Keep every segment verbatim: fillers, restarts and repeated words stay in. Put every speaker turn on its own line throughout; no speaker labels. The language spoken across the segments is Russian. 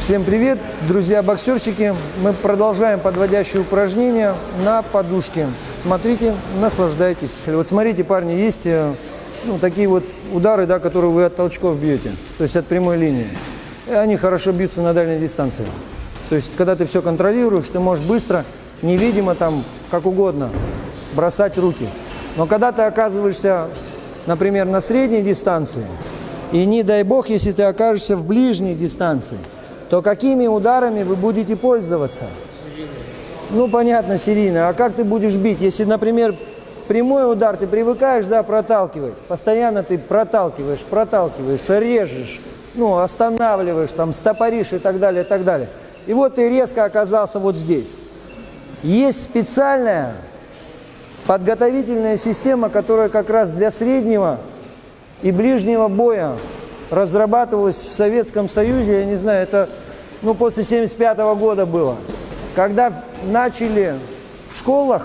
Всем привет, друзья-боксерчики! Мы продолжаем подводящие упражнения на подушке. Смотрите, наслаждайтесь. Вот смотрите, парни, есть ну, такие вот удары, да, которые вы от толчков бьете, то есть от прямой линии. И они хорошо бьются на дальней дистанции. То есть, когда ты все контролируешь, ты можешь быстро, невидимо, там, как угодно, бросать руки. Но когда ты оказываешься, например, на средней дистанции, и не дай бог, если ты окажешься в ближней дистанции, то какими ударами вы будете пользоваться? Ну, понятно, серийно. А как ты будешь бить? Если, например, прямой удар ты привыкаешь, да, проталкивать. Постоянно ты проталкиваешь, проталкиваешь, режешь, ну, останавливаешь, там, стопоришь и так далее, и так далее. И вот ты резко оказался вот здесь. Есть специальная подготовительная система, которая как раз для среднего и ближнего боя разрабатывалась в Советском Союзе, я не знаю, это ну, после семьдесят пятого года было, когда начали в школах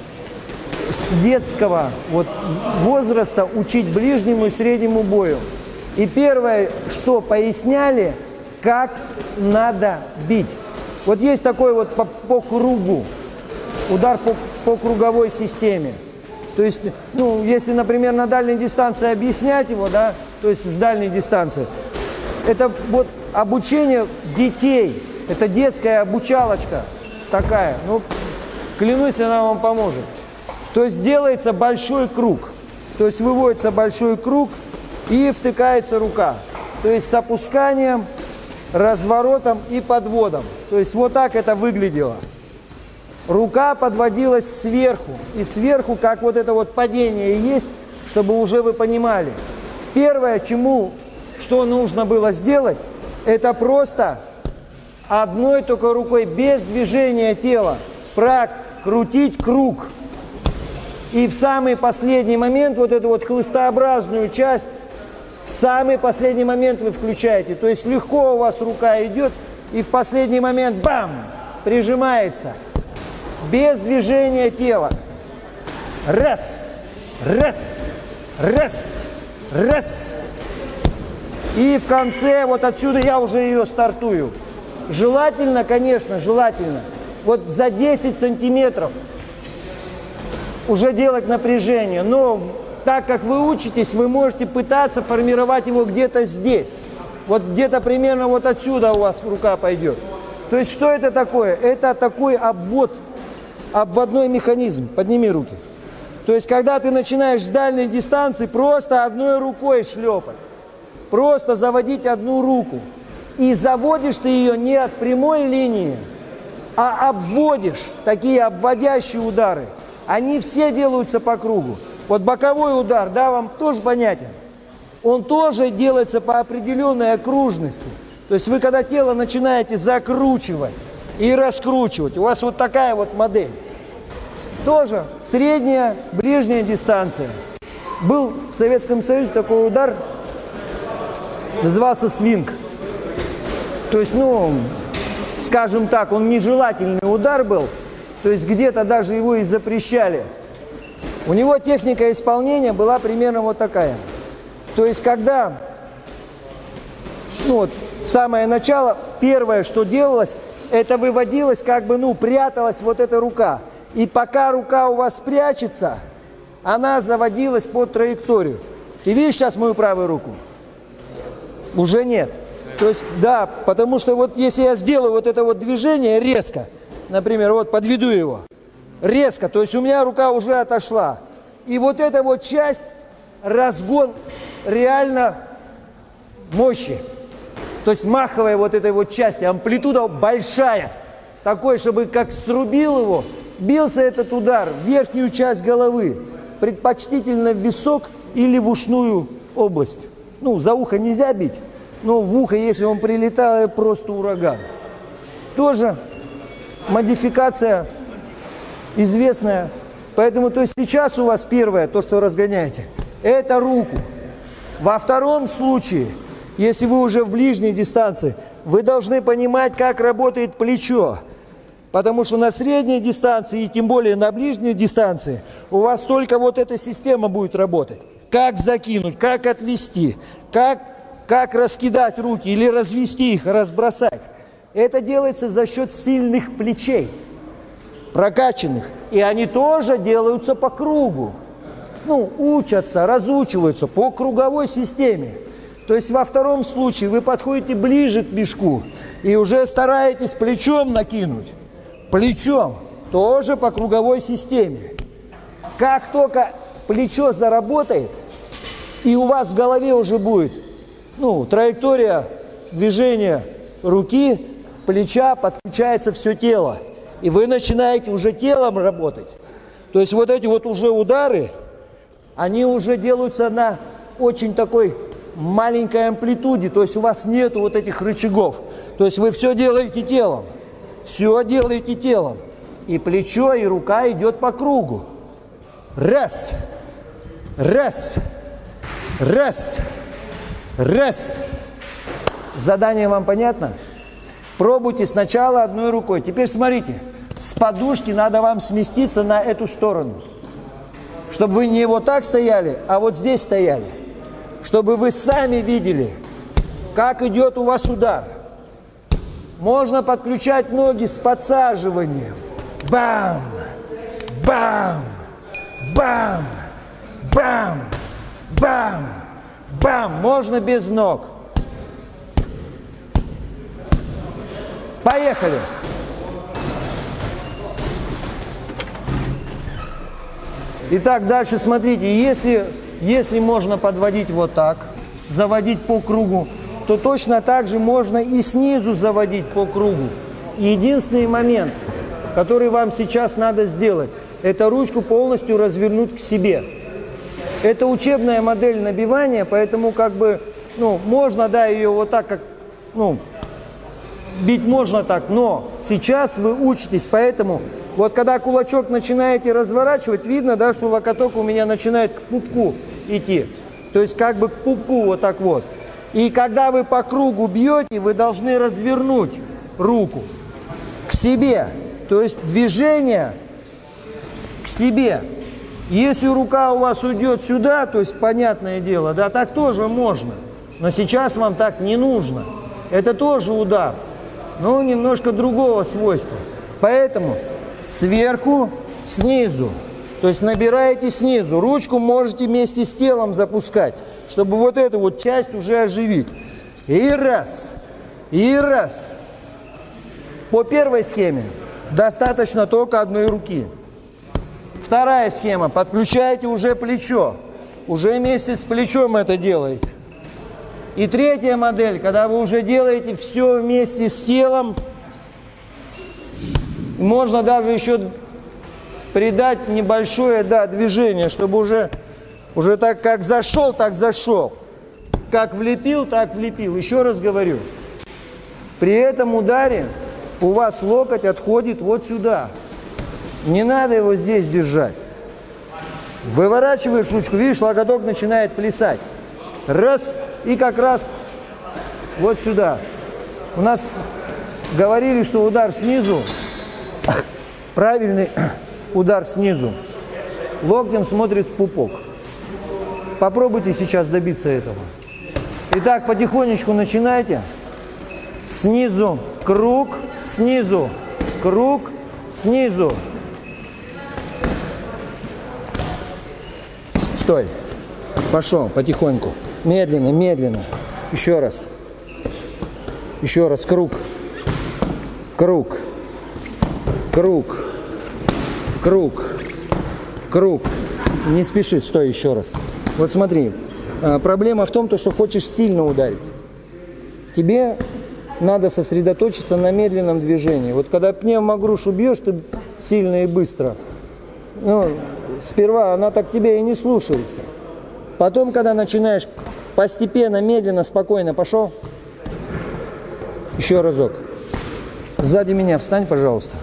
с детского вот, возраста учить ближнему и среднему бою. И первое, что поясняли, как надо бить. Вот есть такой вот по, по кругу, удар по, по круговой системе. То есть, ну, если, например, на дальней дистанции объяснять его, да, то есть с дальней дистанции, это вот обучение детей, это детская обучалочка такая, ну, клянусь, она вам поможет. То есть делается большой круг, то есть выводится большой круг и втыкается рука, то есть с опусканием, разворотом и подводом. То есть вот так это выглядело. Рука подводилась сверху, и сверху, как вот это вот падение есть, чтобы уже вы понимали. Первое, чему, что нужно было сделать, это просто одной только рукой, без движения тела, прокрутить круг. И в самый последний момент, вот эту вот хлыстообразную часть, в самый последний момент вы включаете. То есть легко у вас рука идет, и в последний момент, бам, прижимается. Без движения тела. Раз, раз, раз, раз. И в конце, вот отсюда я уже ее стартую. Желательно, конечно, желательно, вот за десять сантиметров уже делать напряжение. Но так как вы учитесь, вы можете пытаться формировать его где-то здесь. Вот где-то примерно вот отсюда у вас рука пойдет. То есть что это такое? Это такой обвод. Обводной механизм. Подними руки. То есть, когда ты начинаешь с дальней дистанции, просто одной рукой шлепать. Просто заводить одну руку. И заводишь ты ее не от прямой линии, а обводишь. Такие обводящие удары. Они все делаются по кругу. Вот боковой удар, да, вам тоже понятен. Он тоже делается по определенной окружности. То есть, вы когда тело начинаете закручивать и раскручивать, у вас вот такая вот модель. Тоже средняя, ближняя дистанция. Был в Советском Союзе такой удар, назывался свинг. То есть, ну, скажем так, он нежелательный удар был, то есть где-то даже его и запрещали. У него техника исполнения была примерно вот такая. То есть, когда, ну вот, самое начало, первое, что делалось, это выводилось, как бы, ну, пряталась вот эта рука. И пока рука у вас прячется, она заводилась под траекторию. Ты видишь сейчас мою правую руку? Уже нет. То есть, да, потому что вот если я сделаю вот это вот движение резко, например, вот подведу его, резко, то есть у меня рука уже отошла. И вот эта вот часть, разгон реально мощи. То есть маховая вот этой вот части, амплитуда большая. Такой, чтобы как срубил его, бился этот удар в верхнюю часть головы, предпочтительно в висок или в ушную область. Ну, за ухо нельзя бить, но в ухо, если он прилетал, просто ураган. Тоже модификация известная. Поэтому, то есть сейчас у вас первое, то, что разгоняете, это руку. Во втором случае, если вы уже в ближней дистанции, вы должны понимать, как работает плечо. Потому что на средней дистанции и тем более на ближней дистанции у вас только вот эта система будет работать. Как закинуть, как отвести, как, как раскидать руки или развести их, разбросать.
Это делается за счет сильных плечей, прокачанных. И они тоже делаются по кругу. Ну, учатся, разучиваются по круговой системе. То есть во втором случае вы подходите ближе к мешку и уже стараетесь плечом накинуть. Плечом, тоже по круговой системе. Как только плечо заработает, и у вас в голове уже будет, ну, траектория движения руки, плеча, подключается все тело. И вы начинаете уже телом работать. То есть вот эти вот уже удары, они уже делаются на очень такой маленькой амплитуде. То есть у вас нету вот этих рычагов. То есть вы все делаете телом. Все делаете телом. И плечо, и рука идет по кругу. Раз. Раз. Раз. Раз. Задание вам понятно? Пробуйте сначала одной рукой. Теперь смотрите. С подушки надо вам сместиться на эту сторону. Чтобы вы не вот так стояли, а вот здесь стояли. Чтобы вы сами видели, как идет у вас удар. Можно подключать ноги с подсаживанием. Бам! Бам! Бам! Бам! Бам! Бам! Можно без ног. Поехали! Итак, дальше смотрите, если, если можно подводить вот так, заводить по кругу, то точно так же можно и снизу заводить по кругу. Единственный момент, который вам сейчас надо сделать, это ручку полностью развернуть к себе. Это учебная модель набивания, поэтому как бы, ну, можно, да, ее вот так, как, ну, бить можно так, но сейчас вы учитесь, поэтому вот когда кулачок начинаете разворачивать, видно, да, что локоток у меня начинает к пупку идти. То есть как бы к пупку вот так вот. И когда вы по кругу бьете, вы должны развернуть руку к себе. То есть движение к себе. Если рука у вас уйдет сюда, то есть понятное дело, да, так тоже можно. Но сейчас вам так не нужно. Это тоже удар, но немножко другого свойства. Поэтому сверху, снизу. То есть набираете снизу. Ручку можете вместе с телом запускать, чтобы вот эту вот часть уже оживить. И раз, и раз. По первой схеме достаточно только одной руки. Вторая схема. Подключаете уже плечо. Уже вместе с плечом это делаете. И третья модель, когда вы уже делаете все вместе с телом. Можно даже еще придать небольшое, да, движение, чтобы уже, уже так как зашел, так зашел. Как влепил, так влепил. Еще раз говорю. При этом ударе у вас локоть отходит вот сюда. Не надо его здесь держать. Выворачиваешь ручку, видишь, локоток начинает плясать. Раз, и как раз вот сюда. У нас говорили, что удар снизу, правильный удар снизу, локтем смотрит в пупок. Попробуйте сейчас добиться этого. Итак, потихонечку начинайте. Снизу круг, снизу круг, снизу. Стой. Пошел потихоньку. Медленно, медленно. Еще раз. Еще раз. Круг. Круг. Круг. Круг. Круг. Не спеши, стой еще раз. Вот смотри. Проблема в том, что хочешь сильно ударить. Тебе надо сосредоточиться на медленном движении. Вот когда пневмогрушу бьешь, ты сильно и быстро. Ну, сперва она так тебя и не слушается. Потом, когда начинаешь постепенно, медленно, спокойно, пошел. Еще разок. Сзади меня встань, пожалуйста.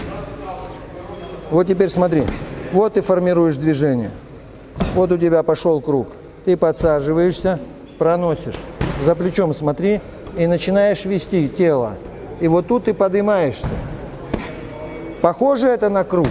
Вот теперь смотри. Вот ты формируешь движение. Вот у тебя пошел круг. Ты подсаживаешься, проносишь. За плечом смотри и начинаешь вести тело. И вот тут ты поднимаешься. Похоже это на круг?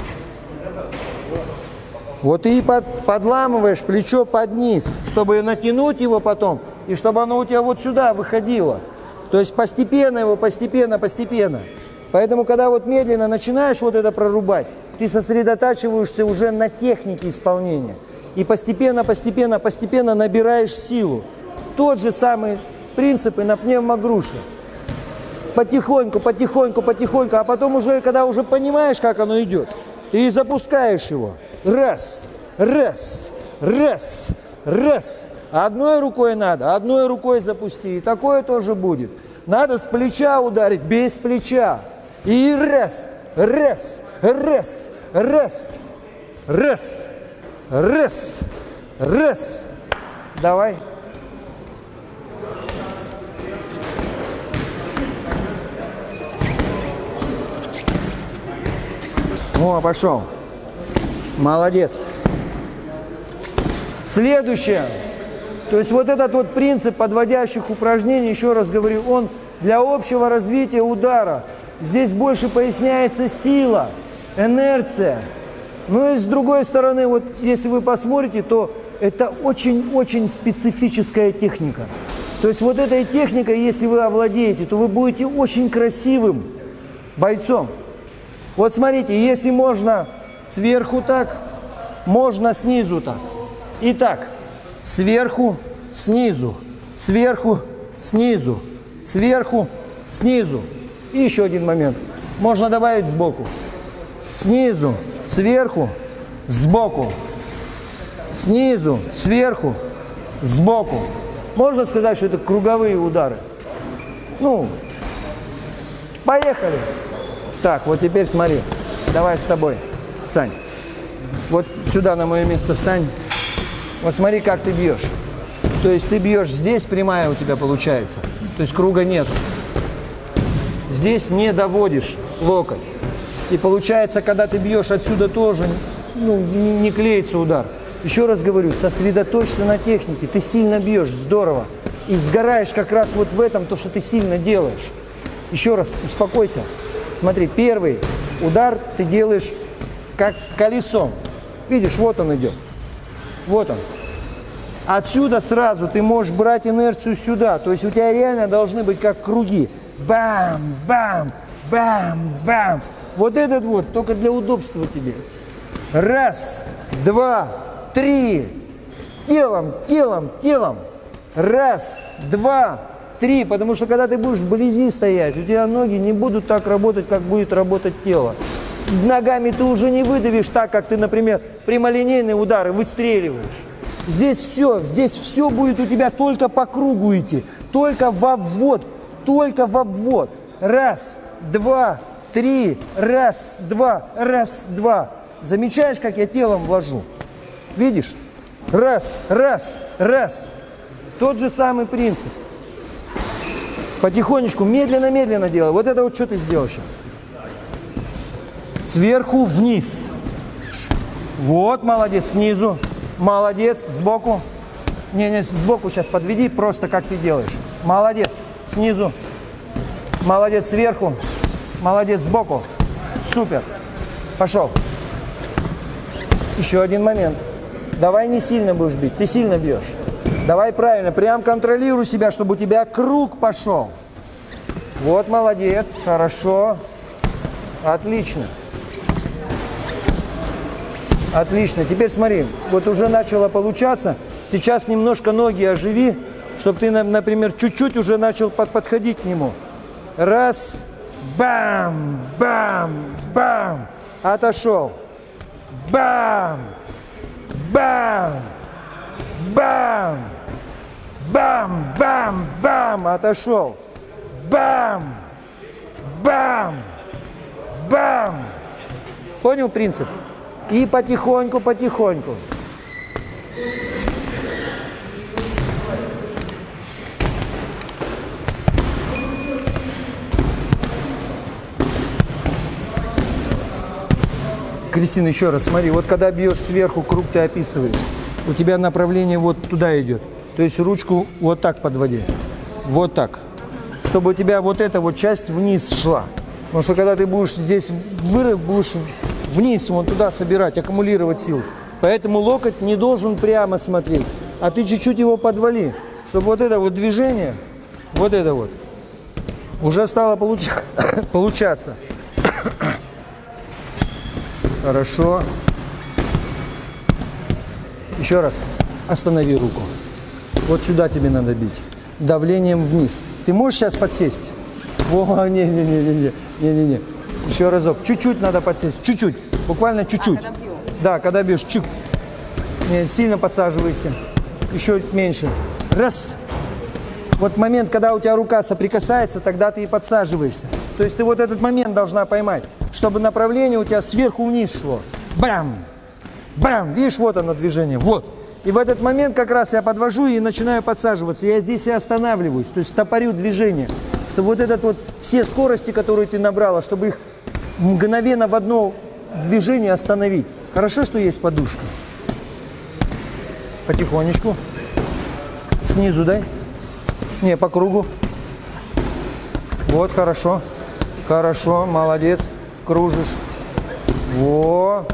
Вот ты под, подламываешь плечо под низ, чтобы натянуть его потом, и чтобы оно у тебя вот сюда выходило.
То есть постепенно его, постепенно, постепенно. Поэтому, когда вот медленно начинаешь вот это прорубать, ты сосредотачиваешься уже на технике исполнения. И постепенно, постепенно, постепенно набираешь силу. Тот же самый принцип и на пневмогруше. Потихоньку, потихоньку, потихоньку. А потом уже, когда уже понимаешь, как оно идет, ты запускаешь его. Раз, раз, раз, раз. Одной рукой надо, одной рукой запусти. И такое тоже будет. Надо с плеча ударить, без плеча. И раз, раз, раз, раз, раз, раз, раз. Давай. О, пошел. Молодец. Следующее. То есть вот этот вот принцип подводящих упражнений, еще раз говорю, он для общего развития удара. Здесь больше поясняется сила, инерция. Ну и с другой стороны, вот если вы посмотрите, то это очень-очень специфическая техника. То есть вот этой техникой, если вы овладеете, то вы будете очень красивым бойцом. Вот смотрите, если можно сверху так, можно снизу так. Итак, сверху, снизу, сверху, снизу, сверху, снизу. И еще один момент. Можно добавить сбоку. Снизу, сверху, сбоку. Снизу, сверху, сбоку. Можно сказать, что это круговые удары. Ну, поехали. Так, вот теперь смотри. Давай с тобой, Сань. Вот сюда на мое место встань. Вот смотри, как ты бьешь. То есть ты бьешь здесь, прямая у тебя получается. То есть круга нет. Здесь не доводишь локоть. И получается, когда ты бьешь отсюда тоже, ну, не, не клеится удар. Еще раз говорю, сосредоточься на технике. Ты сильно бьешь, здорово. И сгораешь как раз вот в этом, то, что ты сильно делаешь. Еще раз, успокойся. Смотри, первый удар ты делаешь как колесом. Видишь, вот он идет. Вот он. Отсюда сразу ты можешь брать инерцию сюда. То есть у тебя реально должны быть как круги. Бам, бам, бам, бам. Вот этот вот, только для удобства тебе. Раз, два, три. Телом, телом, телом. Раз, два, три. Потому что когда ты будешь вблизи стоять, у тебя ноги не будут так работать, как будет работать тело. С ногами ты уже не выдавишь так, как ты, например, прямолинейные удары выстреливаешь. Здесь все, здесь все будет у тебя только по кругу идти. Только в обвод, только в обвод. Раз, два, три. Раз, два, раз, два. Замечаешь, как я телом вложу? Видишь? Раз, раз, раз. Тот же самый принцип. Потихонечку, медленно-медленно делай. Вот это вот что ты сделал сейчас. Сверху вниз. Вот, молодец, снизу. Молодец, сбоку. Не-не, сбоку сейчас подведи, просто как ты делаешь. Молодец, снизу. Молодец, сверху. Молодец, сбоку. Супер. Пошел. Еще один момент. Давай не сильно будешь бить, ты сильно бьешь. Давай правильно, прям контролируй себя, чтобы у тебя круг пошел. Вот, молодец, хорошо. Отлично. Отлично. Теперь смотри, вот уже начало получаться. Сейчас немножко ноги оживи, чтобы ты, например, чуть-чуть уже начал подходить к нему. Раз, бам, бам, бам. Отошел. Бам, бам, бам, бам, бам, бам. Отошел. Бам, бам, бам. Понял принцип? И потихоньку, потихоньку. Кристина, еще раз смотри, вот когда бьешь сверху, круг ты описываешь, у тебя направление вот туда идет. То есть ручку вот так подводи. Вот так. Чтобы у тебя вот эта вот часть вниз шла. Потому что когда ты будешь здесь вырыв, будешь вниз, вон туда собирать, аккумулировать силу. Поэтому локоть не должен прямо смотреть, а ты чуть-чуть его подвали, чтобы вот это вот движение, вот это вот, Уже стало получ... получаться. Хорошо. Еще раз. Останови руку. Вот сюда тебе надо бить. Давлением вниз. Ты можешь сейчас подсесть? О, не-не-не-не-не. Не-не-не. Еще разок. Чуть-чуть надо подсесть. Чуть-чуть. Буквально чуть-чуть. А, когда бью? Да, когда бьешь. Чуть. Не, сильно подсаживайся. Еще меньше. Раз. Вот момент, когда у тебя рука соприкасается, тогда ты и подсаживаешься. То есть ты вот этот момент должна поймать, чтобы направление у тебя сверху вниз шло. Бам! Бам! Видишь, вот оно движение. Вот. И в этот момент как раз я подвожу и начинаю подсаживаться. Я здесь и останавливаюсь. То есть стопорю движение. Чтобы вот этот вот, все скорости, которые ты набрала, чтобы их мгновенно в одно движение остановить. Хорошо, что есть подушка. Потихонечку. Снизу дай. Не, по кругу. Вот, хорошо. Хорошо, молодец. Кружишь. Во.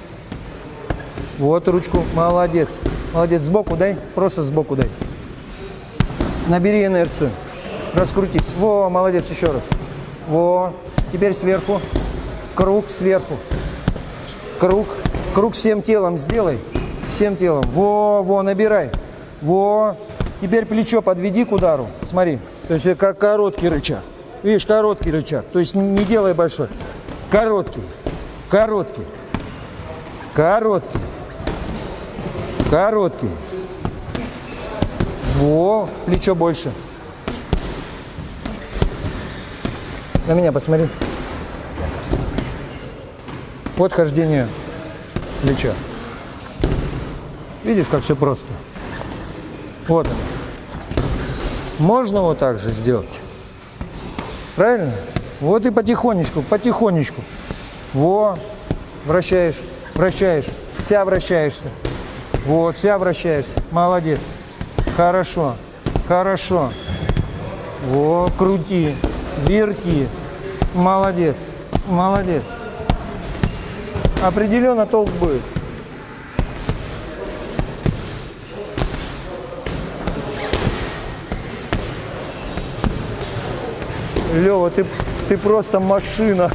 Вот ручку. Молодец. Молодец. Сбоку дай. Просто сбоку дай. Набери инерцию. Раскрутись. Во, молодец. Еще раз. Во. Теперь сверху. Круг сверху. Круг. Круг всем телом сделай. Всем телом. Во, во, набирай. Во. Теперь плечо подведи к удару. Смотри. То есть как короткий рычаг. Видишь, короткий рычаг. То есть не делай большой. Короткий. Короткий. Короткий. Короткий. Во. Плечо больше. На меня посмотри. Вот хождение плеча. Видишь, как все просто. Вот он. Можно вот так же сделать. Правильно? Вот и потихонечку, потихонечку. Во. Вращаешь, вращаешь. Вся вращаешься. Вот, вся вращаешься. Молодец. Хорошо. Хорошо. Во, крути. Верти. Молодец. Молодец. Определенно толк будет. Лёва, ты, ты просто машина.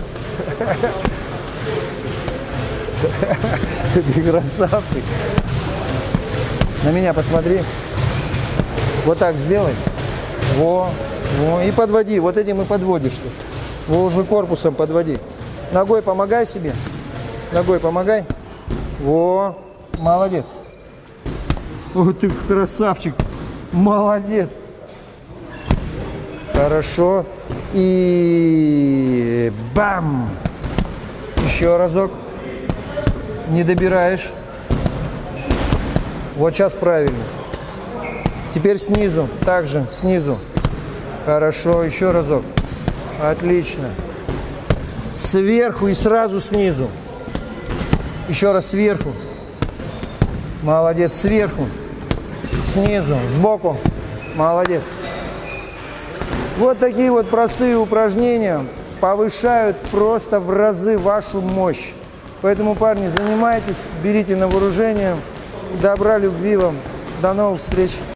Ты красавчик. На меня посмотри. Вот так сделай. Во, во. И подводи. Вот этим и подводишь ты. Во, уже корпусом подводи. Ногой помогай себе. Ногой помогай. Во. Молодец. О, ты красавчик. Молодец. Хорошо. И бам! Еще разок. Не добираешь. Вот сейчас правильно. Теперь снизу. Также снизу. Хорошо. Еще разок. Отлично. Сверху и сразу снизу. Еще раз сверху. Молодец. Сверху. Снизу. Сбоку. Молодец. Вот такие вот простые упражнения повышают просто в разы вашу мощь. Поэтому, парни, занимайтесь, берите на вооружение. Добра, любви вам. До новых встреч.